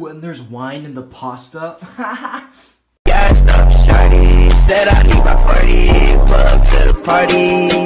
When there's wine in the pasta. Gassed up shawty, said I need my 40, pull up to the party.